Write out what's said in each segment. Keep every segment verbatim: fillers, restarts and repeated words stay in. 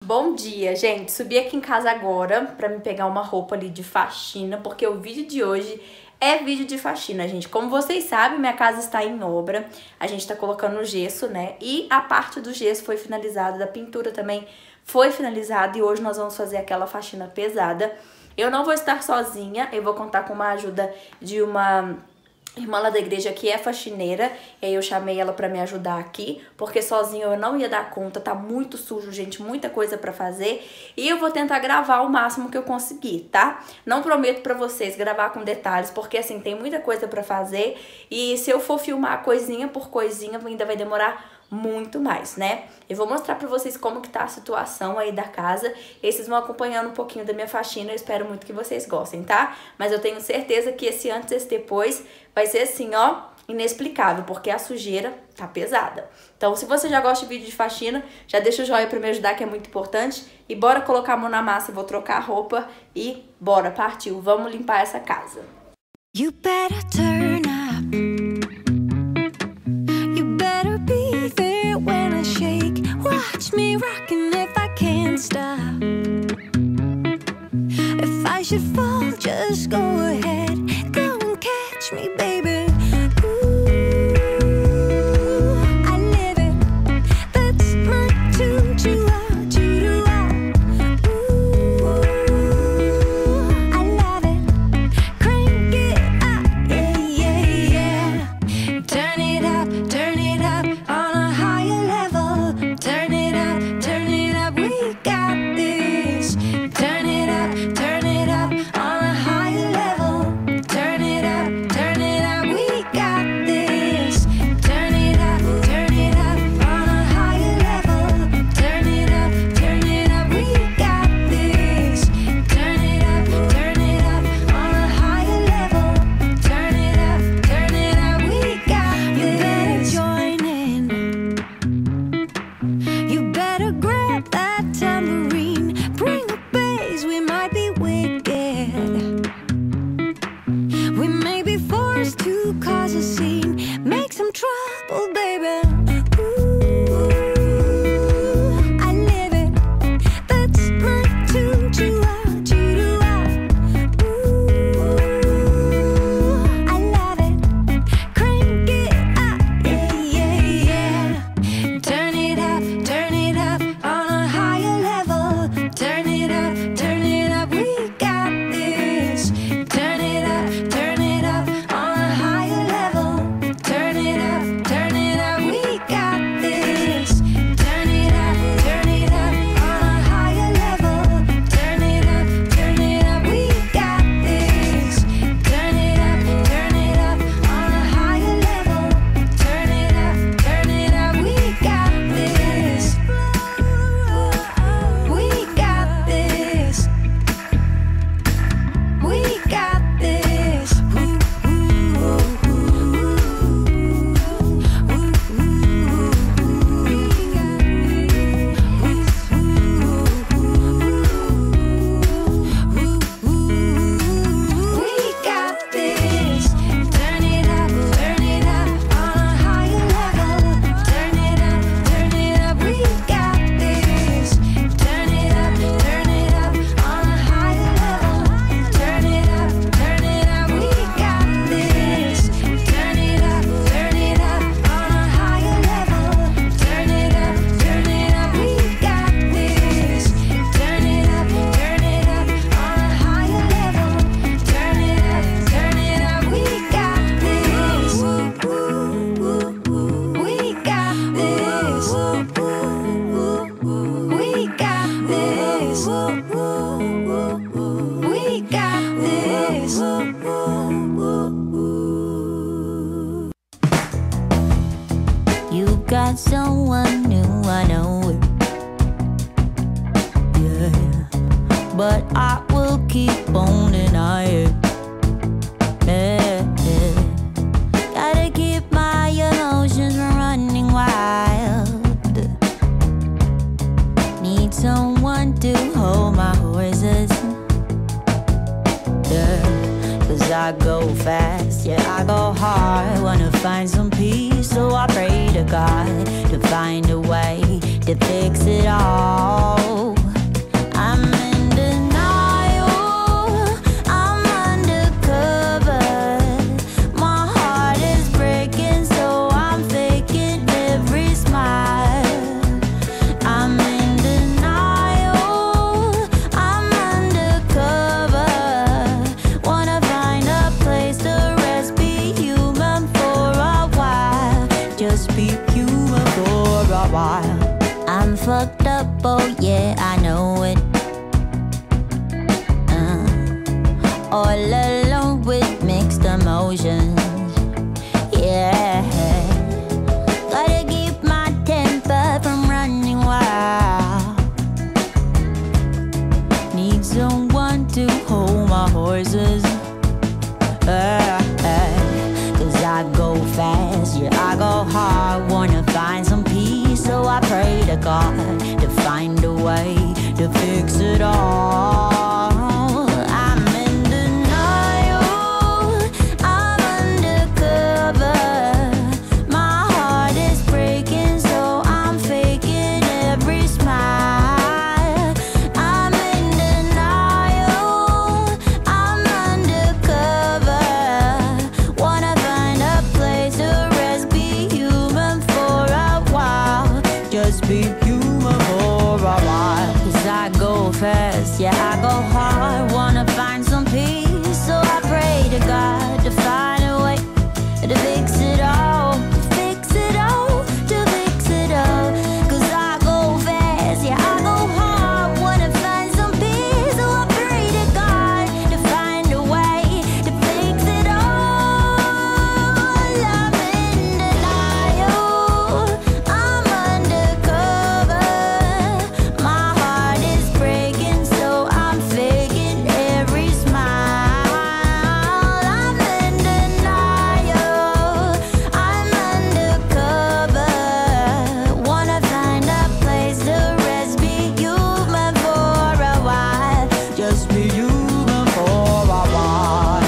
Bom dia, gente. Subi aqui em casa agora pra me pegar uma roupa ali de faxina, porque o vídeo de hoje é vídeo de faxina, gente. Como vocês sabem, minha casa está em obra. A gente tá colocando gesso, né? E a parte do gesso foi finalizada, da pintura também foi finalizada. E hoje nós vamos fazer aquela faxina pesada. Eu não vou estar sozinha, eu vou contar com uma ajuda de uma irmã lá da igreja que é faxineira, e aí eu chamei ela pra me ajudar aqui, porque sozinha eu não ia dar conta, tá muito sujo, gente, muita coisa pra fazer, e eu vou tentar gravar o máximo que eu conseguir, tá? Não prometo pra vocês gravar com detalhes, porque assim, tem muita coisa pra fazer, e se eu for filmar coisinha por coisinha, ainda vai demorar muito mais, né? Eu vou mostrar pra vocês como que tá a situação aí da casa, e vocês vão acompanhando um pouquinho da minha faxina. Eu espero muito que vocês gostem, tá? Mas eu tenho certeza que esse antes e esse depois vai ser assim, ó, inexplicável, porque a sujeira tá pesada. Então, se você já gosta de vídeo de faxina, já deixa o joinha pra me ajudar, que é muito importante, e bora colocar a mão na massa. Eu vou trocar a roupa e bora, partiu, vamos limpar essa casa. You better turn up. You better be there when I shake. Watch me rockin' if I can't stop. If I should fall, just go ahead. Go and catch me, baby. Got someone new, I know it. Yeah, but I will keep on denying it. Yeah, yeah. Gotta keep my emotions from running wild. Need someone to hold my horses. Yeah, cause I go fast, yeah, I go hard. Wanna find some peace, so I pray to God to find a way to fix it all. yeah, I know it. uh, All alone with mixed emotions, yeah. Gotta keep my temper from running wild. Need someone to hold my horses, uh, uh, cause I go fast, yeah, I go hard. Wanna find some peace, so I pray to God to find a way to fix it all. I'm in denial, I'm undercover. My heart is breaking, so I'm faking every smile. I'm in denial, I'm undercover. Wanna find a place to rest, be human for a while. Just be human for a while. Cause I go fast, yeah, I go hard. Wanna find some peace, so I pray to God to find a way to fix it all, to fix it all, to fix it all. Cause I go fast, yeah, I go hard. Wanna find some peace, so I pray to God to find a way to fix it all. I'm in denial, I'm undercover. My heart is breaking, so I'm faking every smile. I'm in denial, I'm undercover. Wanna find a place to rest, be human for a while. Just be human for a while.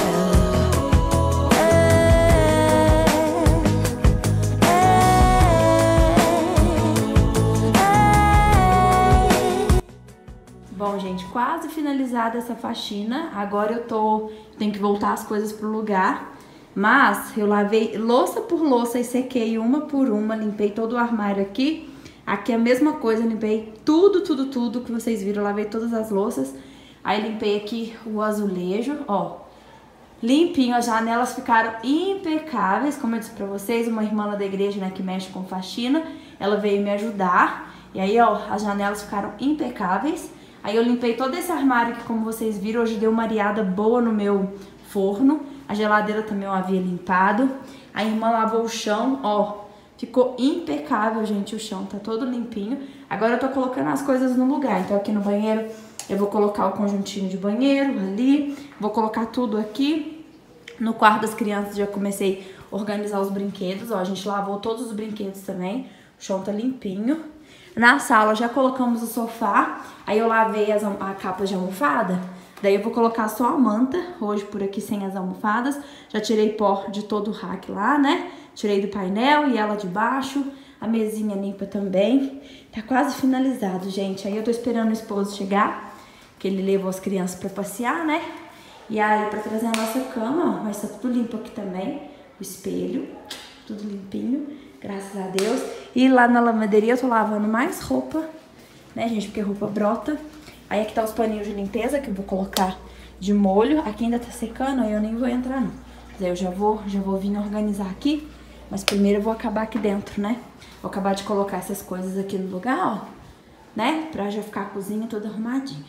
Bom, gente, quase finalizada essa faxina. Agora eu tô... tenho que voltar as coisas pro lugar. Mas eu lavei louça por louça e sequei uma por uma. Limpei todo o armário aqui. Aqui é a mesma coisa, limpei tudo, tudo, tudo que vocês viram. Lavei todas as louças. Aí limpei aqui o azulejo, ó. Limpinho, as janelas ficaram impecáveis. Como eu disse pra vocês, uma irmã lá da igreja, né, que mexe com faxina, ela veio me ajudar. E aí, ó, as janelas ficaram impecáveis. Aí eu limpei todo esse armário que, como vocês viram, hoje deu uma areada boa no meu forno. A geladeira também eu havia limpado. A irmã lavou o chão, ó. Ficou impecável, gente, o chão tá todo limpinho. Agora eu tô colocando as coisas no lugar. Então aqui no banheiro eu vou colocar o conjuntinho de banheiro ali. Vou colocar tudo aqui. No quarto das crianças já comecei a organizar os brinquedos. Ó, a gente lavou todos os brinquedos também. O chão tá limpinho. Na sala já colocamos o sofá. Aí eu lavei as, a capa de almofada. Daí eu vou colocar só a manta, hoje por aqui sem as almofadas. Já tirei pó de todo o rack lá, né? Tirei do painel e ela de baixo. A mesinha limpa também. Tá quase finalizado, gente. Aí eu tô esperando o esposo chegar, que ele levou as crianças pra passear, né? E aí pra trazer a nossa cama, ó, mas tá tudo limpo aqui também. O espelho, tudo limpinho, graças a Deus. E lá na lavanderia eu tô lavando mais roupa, né, gente? Porque roupa brota. Aí aqui tá os paninhos de limpeza que eu vou colocar de molho. Aqui ainda tá secando, aí eu nem vou entrar não. Mas aí eu já vou, já vou vir organizar aqui. Mas primeiro eu vou acabar aqui dentro, né? Vou acabar de colocar essas coisas aqui no lugar, ó. Né? Pra já ficar a cozinha toda arrumadinha.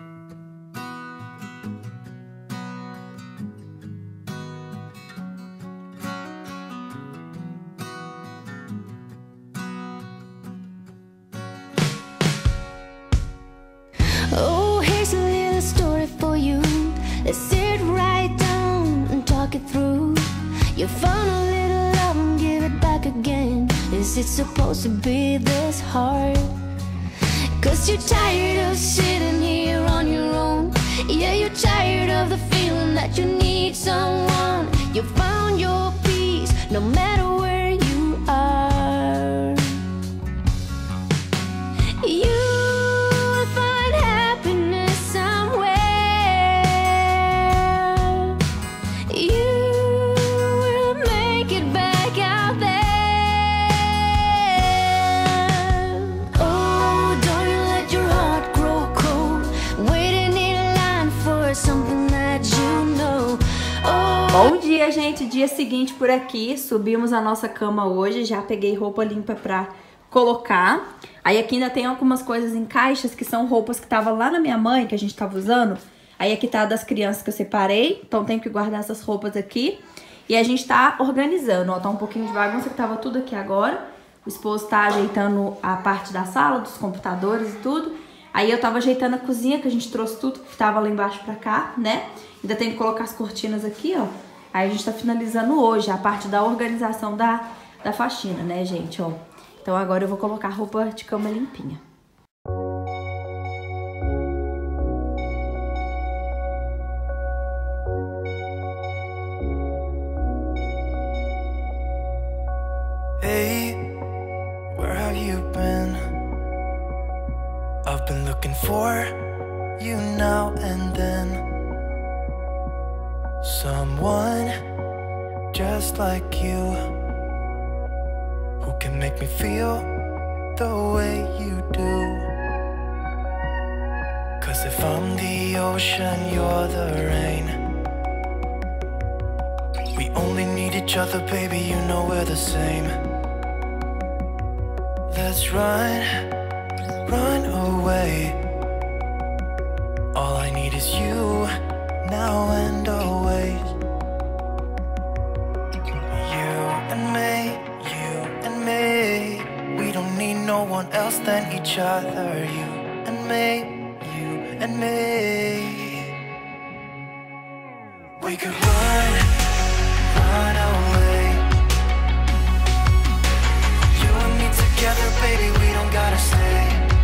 Oh, here's a little story for you. Let's sit right down and talk it through. You found a little love and give it back again. Is it supposed to be this hard? Cause you're tired of sitting here on your own. Yeah, you're tired of the feeling that you need someone. You found your peace no matter where you are. You Bom dia, gente, dia seguinte por aqui, subimos a nossa cama hoje, já peguei roupa limpa pra colocar. Aí aqui ainda tem algumas coisas em caixas que são roupas que estavam lá na minha mãe, que a gente tava usando. Aí aqui tá das crianças que eu separei, então tenho que guardar essas roupas aqui. E a gente tá organizando, ó, tá um pouquinho de bagunça que tava tudo aqui agora. O esposo tá ajeitando a parte da sala, dos computadores e tudo. Aí eu tava ajeitando a cozinha, que a gente trouxe tudo que tava lá embaixo pra cá, né? Ainda tem que colocar as cortinas aqui, ó. Aí a gente tá finalizando hoje a parte da organização da, da faxina, né, gente, ó. Então agora eu vou colocar a roupa de cama limpinha. Hey, where have you been? I've been looking for you now and then. Someone just like you, who can make me feel the way you do. Cause if I'm the ocean, you're the rain. We only need each other, baby, you know we're the same. Let's run, run away. All I need is you, now and always. You and me, you and me. We don't need no one else than each other. You and me, you and me. We could run, run away. You and me together, baby, we don't gotta stay.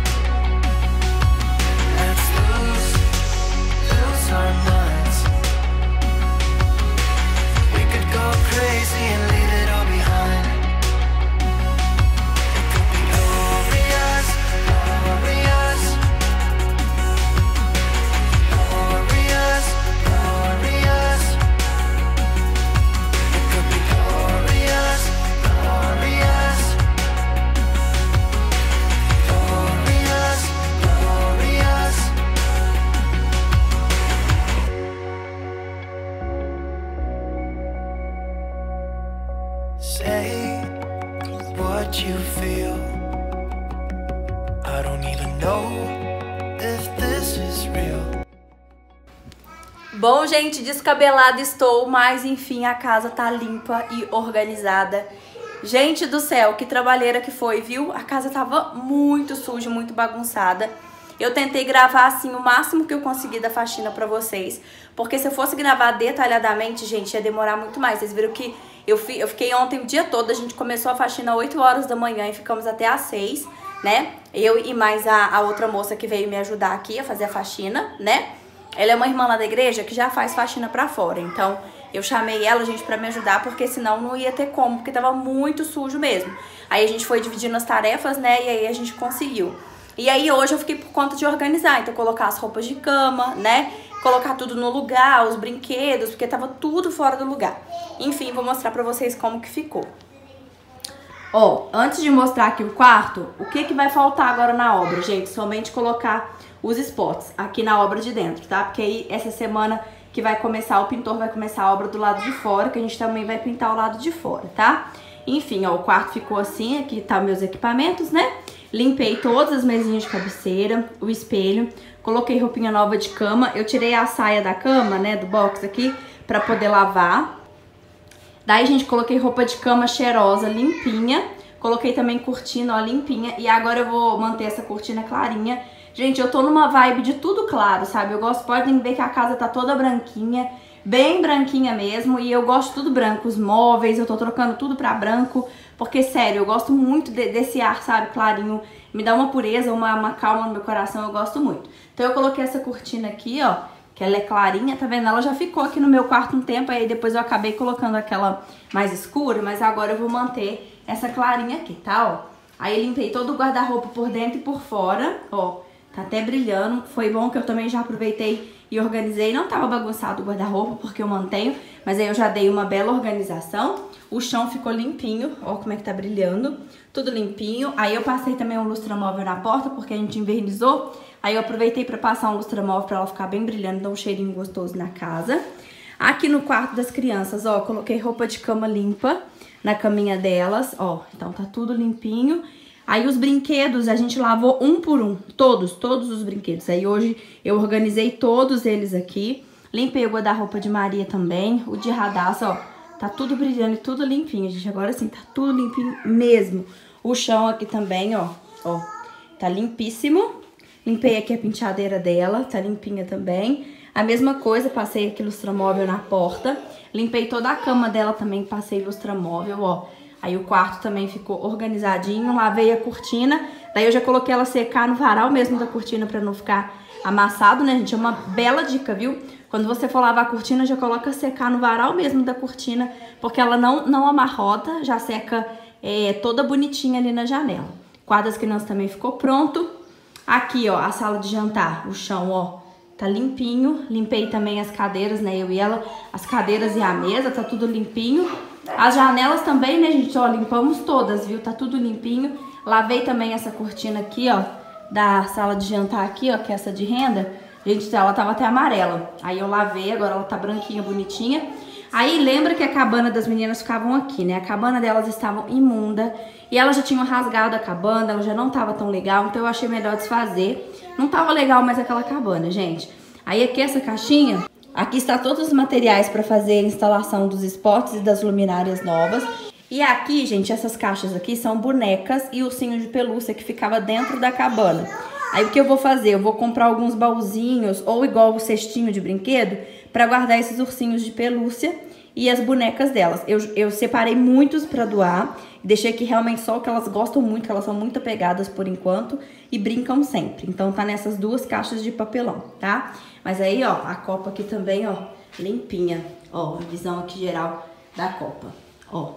Let's lose, lose our minds. We could go crazy and leave it all behind. It could be glorious, glorious, glorious, glorious. It could be glorious, glorious, glorious, glorious. Say what you feel. I don't even know if this is real. Bom, gente, descabelada estou, mas enfim, a casa tá limpa e organizada. Gente do céu, que trabalheira que foi, viu? A casa tava muito suja, muito bagunçada. Eu tentei gravar, assim, o máximo que eu consegui da faxina pra vocês. Porque se eu fosse gravar detalhadamente, gente, ia demorar muito mais. Vocês viram que eu, fi, eu fiquei ontem o dia todo, a gente começou a faxina às oito horas da manhã e ficamos até às seis, né? Eu e mais a, a outra moça que veio me ajudar aqui a fazer a faxina, né? Ela é uma irmã lá da igreja que já faz faxina pra fora. Então, eu chamei ela, gente, pra me ajudar, porque senão não ia ter como, porque tava muito sujo mesmo. Aí a gente foi dividindo as tarefas, né? E aí a gente conseguiu. E aí hoje eu fiquei por conta de organizar, então colocar as roupas de cama, né? Colocar tudo no lugar, os brinquedos, porque tava tudo fora do lugar. Enfim, vou mostrar pra vocês como que ficou. Ó, antes de mostrar aqui o quarto, o que que vai faltar agora na obra, gente? Somente colocar os spots aqui na obra de dentro, tá? Porque aí essa semana que vai começar, o pintor vai começar a obra do lado de fora, que a gente também vai pintar o lado de fora, tá? Enfim, ó, o quarto ficou assim, aqui tá meus equipamentos, né? Limpei todas as mesinhas de cabeceira, o espelho, coloquei roupinha nova de cama. Eu tirei a saia da cama, né, do box aqui, pra poder lavar. Daí, gente, coloquei roupa de cama cheirosa, limpinha. Coloquei também cortina, ó, limpinha. E agora eu vou manter essa cortina clarinha. Gente, eu tô numa vibe de tudo claro, sabe? Eu gosto, podem ver que a casa tá toda branquinha, bem branquinha mesmo. E eu gosto tudo branco, os móveis, eu tô trocando tudo pra branco. Porque, sério, eu gosto muito de, desse ar, sabe, clarinho. Me dá uma pureza, uma, uma calma no meu coração, eu gosto muito. Então eu coloquei essa cortina aqui, ó, que ela é clarinha, tá vendo? Ela já ficou aqui no meu quarto um tempo, aí depois eu acabei colocando aquela mais escura, mas agora eu vou manter essa clarinha aqui, tá, ó. Aí eu limpei todo o guarda-roupa por dentro e por fora, ó, tá até brilhando. Foi bom que eu também já aproveitei e organizei. Não tava bagunçado o guarda-roupa, porque eu mantenho, mas aí eu já dei uma bela organização. O chão ficou limpinho, ó como é que tá brilhando, tudo limpinho. Aí eu passei também um lustramóvel na porta, porque a gente invernizou. Aí eu aproveitei pra passar um lustramóvel pra ela ficar bem brilhando, dar um cheirinho gostoso na casa. Aqui no quarto das crianças, ó, coloquei roupa de cama limpa na caminha delas, ó. Então tá tudo limpinho. Aí os brinquedos a gente lavou um por um, todos, todos os brinquedos. Aí hoje eu organizei todos eles aqui. Limpei o guarda-roupa de Maria também, o de Radassa, ó, tá tudo brilhando e tudo limpinho, gente. Agora sim, tá tudo limpinho mesmo. O chão aqui também, ó, ó, tá limpíssimo. Limpei aqui a penteadeira dela, tá limpinha também. A mesma coisa, passei aqui lustramóvel na porta. Limpei toda a cama dela também, passei lustramóvel, ó. Aí o quarto também ficou organizadinho, lavei a cortina. Daí eu já coloquei ela secar no varal mesmo da cortina pra não ficar amassado, né, gente? É uma bela dica, viu? Quando você for lavar a cortina, já coloca secar no varal mesmo da cortina, porque ela não, não amarrota, já seca é, toda bonitinha ali na janela. Quadro das crianças também ficou pronto. Aqui, ó, a sala de jantar, o chão, ó, tá limpinho. Limpei também as cadeiras, né, eu e ela, as cadeiras e a mesa, tá tudo limpinho. As janelas também, né, gente, ó, limpamos todas, viu? Tá tudo limpinho. Lavei também essa cortina aqui, ó, da sala de jantar aqui, ó, que é essa de renda. Gente, ela tava até amarela. Aí eu lavei, agora ela tá branquinha, bonitinha. Aí lembra que a cabana das meninas ficavam aqui, né? A cabana delas estava imunda. E elas já tinham rasgado a cabana, ela já não tava tão legal. Então eu achei melhor desfazer. Não tava legal mais aquela cabana, gente. Aí aqui essa caixinha, aqui está todos os materiais para fazer a instalação dos spots e das luminárias novas. E aqui, gente, essas caixas aqui são bonecas e ursinho de pelúcia que ficava dentro da cabana. Aí o que eu vou fazer? Eu vou comprar alguns baúzinhos ou igual o cestinho de brinquedo para guardar esses ursinhos de pelúcia e as bonecas delas. Eu, eu separei muitos para doar, deixei aqui realmente só o que elas gostam muito, que elas são muito apegadas por enquanto e brincam sempre. Então tá nessas duas caixas de papelão, tá? Mas aí, ó, a copa aqui também, ó, limpinha. Ó, a visão aqui geral da copa. Ó,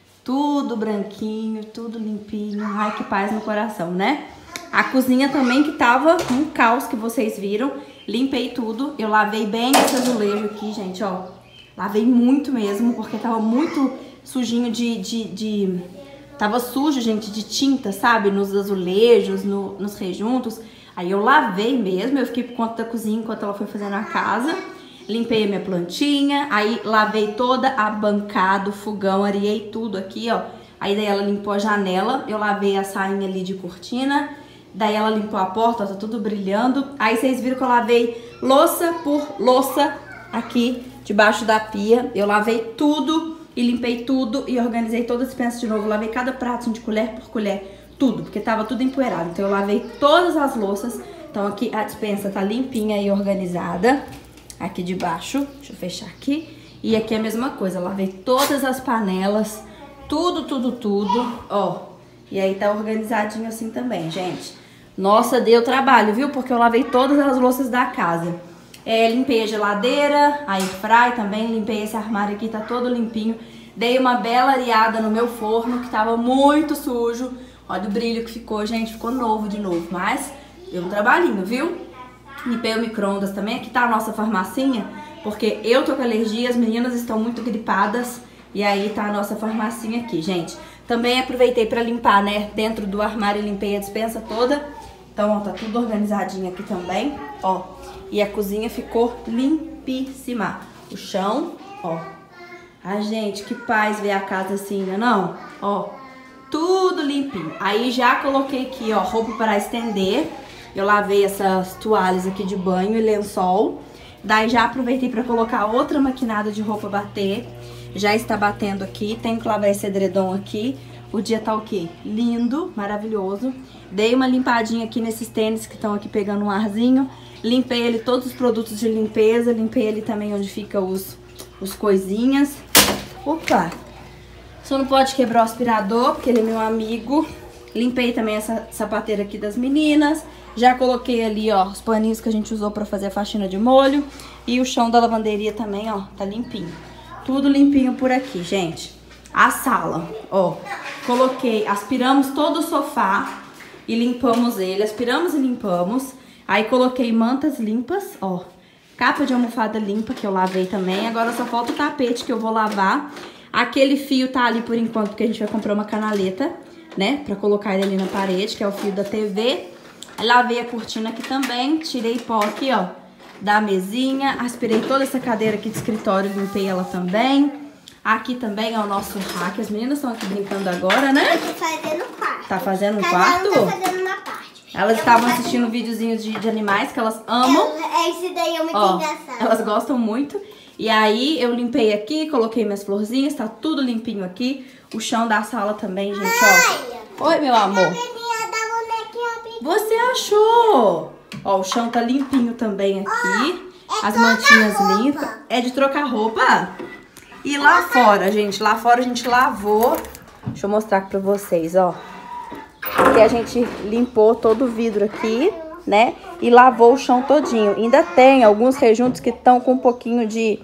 tudo branquinho, tudo limpinho. Ai, que paz no coração, né? A cozinha também que tava um caos que vocês viram. Limpei tudo. Eu lavei bem esse azulejo aqui, gente, ó. Lavei muito mesmo, porque tava muito sujinho de... de, de... Tava sujo, gente, de tinta, sabe? Nos azulejos, no, nos rejuntos. Aí eu lavei mesmo. Eu fiquei por conta da cozinha enquanto ela foi fazendo a casa. Limpei a minha plantinha. Aí lavei toda a bancada, o fogão, areei tudo aqui, ó. Aí daí ela limpou a janela. Eu lavei a sainha ali de cortina. Daí ela limpou a porta, ó, tá tudo brilhando. Aí vocês viram que eu lavei louça por louça aqui debaixo da pia. Eu lavei tudo e limpei tudo e organizei toda a dispensa de novo. Eu lavei cada prato de colher por colher, tudo, porque tava tudo empoeirado. Então eu lavei todas as louças. Então aqui a dispensa tá limpinha e organizada. Aqui debaixo, deixa eu fechar aqui. E aqui a mesma coisa, eu lavei todas as panelas, tudo, tudo, tudo, ó. E aí tá organizadinho assim também, gente. Nossa, deu trabalho, viu? Porque eu lavei todas as louças da casa. É, limpei a geladeira, a airfry também, limpei esse armário aqui, tá todo limpinho. Dei uma bela areada no meu forno, que tava muito sujo. Olha o brilho que ficou, gente, ficou novo de novo. Mas deu um trabalhinho, viu? Limpei o micro-ondas também. Aqui tá a nossa farmacinha, porque eu tô com alergia, as meninas estão muito gripadas. E aí tá a nossa farmacinha aqui, gente. Também aproveitei pra limpar, né, dentro do armário, limpei a dispensa toda. Então, ó, tá tudo organizadinho aqui também, ó. E a cozinha ficou limpíssima. O chão, ó. Ai, gente, que paz ver a casa assim, né, não? Ó, tudo limpinho. Aí já coloquei aqui, ó, roupa para estender. Eu lavei essas toalhas aqui de banho e lençol. Daí já aproveitei pra colocar outra maquinada de roupa bater. Já está batendo aqui, tenho que lavar esse edredom aqui. O dia tá o quê? Lindo, maravilhoso. Dei uma limpadinha aqui nesses tênis que estão aqui pegando um arzinho. Limpei ele, todos os produtos de limpeza. Limpei ele também onde fica os, os coisinhas. Opa! Só não pode quebrar o aspirador, porque ele é meu amigo. Limpei também essa sapateira aqui das meninas. Já coloquei ali, ó, os paninhos que a gente usou pra fazer a faxina de molho. E o chão da lavanderia também, ó, tá limpinho. Tudo limpinho por aqui, gente. A sala, ó, coloquei, aspiramos todo o sofá e limpamos ele. Aspiramos e limpamos. Aí coloquei mantas limpas, ó. Capa de almofada limpa que eu lavei também. Agora só falta o tapete que eu vou lavar. Aquele fio tá ali por enquanto, porque a gente vai comprar uma canaleta, né? Pra colocar ele ali na parede, que é o fio da T V. Lavei a cortina aqui também. Tirei pó aqui, ó, da mesinha. Aspirei toda essa cadeira aqui de escritório, limpei ela também. Aqui também é o nosso rack. As meninas estão aqui brincando agora, né? Eu tô fazendo quarto. Tá fazendo um quarto? Cada um tá fazendo uma parte. Elas estavam assistindo videozinhos de, de animais que elas amam. É, esse daí é muito Ó, engraçado. elas gostam muito. E aí eu limpei aqui, coloquei minhas florzinhas, tá tudo limpinho aqui. O chão da sala também, gente, ó. Oi, meu amor. Você achou? Ó, o chão tá limpinho também aqui. Oh, é As mantinhas roupa. limpas. É de trocar roupa? E lá fora, gente, lá fora a gente lavou. Deixa eu mostrar aqui pra vocês, ó. Aqui a gente limpou todo o vidro aqui, né? E lavou o chão todinho. Ainda tem alguns rejuntos que estão com um pouquinho de,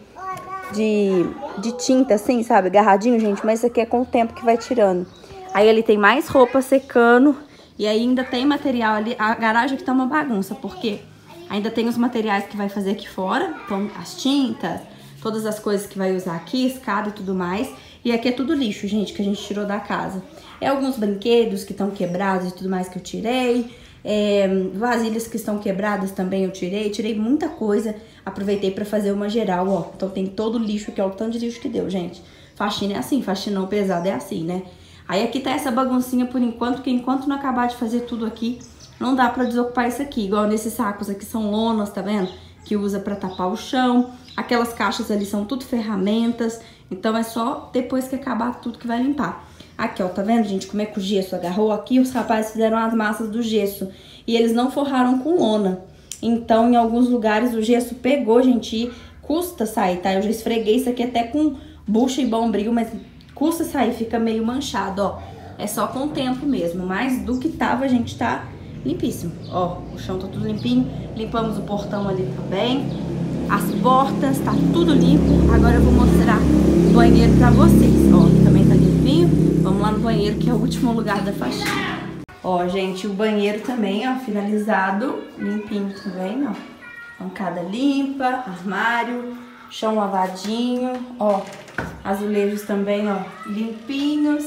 de, de tinta, assim, sabe? Agarradinho, gente. Mas isso aqui é com o tempo que vai tirando. Aí ali tem mais roupa secando. E aí ainda tem material ali. A garagem aqui tá uma bagunça, porque ainda tem os materiais que vai fazer aqui fora. Então, as tintas, todas as coisas que vai usar aqui, escada e tudo mais. E aqui é tudo lixo, gente, que a gente tirou da casa. É alguns brinquedos que estão quebrados e tudo mais que eu tirei. É, vasilhas que estão quebradas também eu tirei. Tirei muita coisa. Aproveitei pra fazer uma geral, ó. Então tem todo o lixo aqui, ó. O tanto de lixo que deu, gente. Faxina é assim, faxinão pesado é assim, né? Aí aqui tá essa baguncinha por enquanto, porque enquanto não acabar de fazer tudo aqui, não dá pra desocupar isso aqui. Igual nesses sacos aqui são lonas, tá vendo? Que usa pra tapar o chão. Aquelas caixas ali são tudo ferramentas. Então é só depois que acabar tudo que vai limpar. Aqui, ó, tá vendo, gente, como é que o gesso agarrou? Aqui os rapazes fizeram as massas do gesso e eles não forraram com lona. Então, em alguns lugares o gesso pegou, gente, e custa sair, tá? Eu já esfreguei isso aqui até com bucha e bombril, mas custa sair, fica meio manchado, ó. É só com o tempo mesmo, mas do que tava, gente, tá limpíssimo. Ó, o chão tá tudo limpinho, limpamos o portão ali também. As portas, tá tudo limpo. Agora eu vou mostrar o banheiro pra vocês. Ó, aqui também tá limpinho. Vamos lá no banheiro, que é o último lugar da faxina. Ó, gente, o banheiro também, ó, finalizado. Limpinho também, ó. Bancada limpa, armário, chão lavadinho. Ó, azulejos também, ó, limpinhos.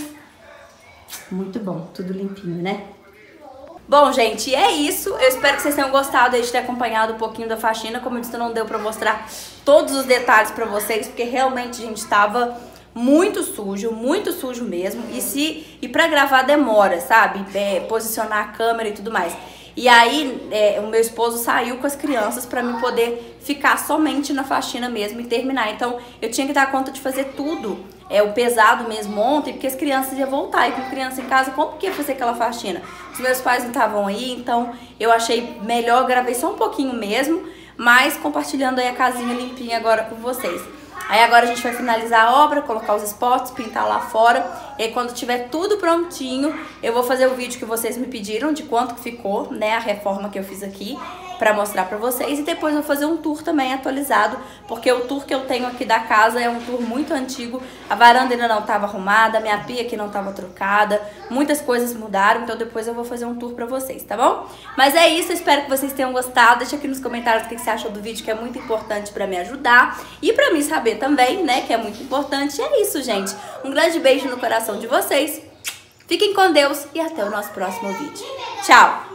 Muito bom, tudo limpinho, né? Bom, gente, é isso. Eu espero que vocês tenham gostado de ter acompanhado um pouquinho da faxina. Como eu disse, não deu pra mostrar todos os detalhes pra vocês, porque realmente, gente, tava muito sujo, muito sujo mesmo. E, se, e pra gravar demora, sabe? É, posicionar a câmera e tudo mais. E aí, é, o meu esposo saiu com as crianças pra mim poder ficar somente na faxina mesmo e terminar. Então, eu tinha que dar conta de fazer tudo, é, o pesado mesmo ontem, porque as crianças iam voltar. E com criança em casa, como que ia fazer aquela faxina? Os meus pais não estavam aí, então eu achei melhor, gravei só um pouquinho mesmo, mas compartilhando aí a casinha limpinha agora com vocês. Aí agora a gente vai finalizar a obra, colocar os spots, pintar lá fora. E aí quando tiver tudo prontinho, eu vou fazer o vídeo que vocês me pediram de quanto que ficou, né, a reforma que eu fiz aqui, pra mostrar pra vocês. E depois eu vou fazer um tour também atualizado, porque o tour que eu tenho aqui da casa é um tour muito antigo. A varanda ainda não estava arrumada, a minha pia aqui não estava trocada, muitas coisas mudaram, então depois eu vou fazer um tour pra vocês, tá bom? Mas é isso, eu espero que vocês tenham gostado. Deixa aqui nos comentários o que você achou do vídeo, que é muito importante pra me ajudar e pra mim saber também, né, que é muito importante. E é isso, gente. Um grande beijo no coração de vocês. Fiquem com Deus e até o nosso próximo vídeo. Tchau!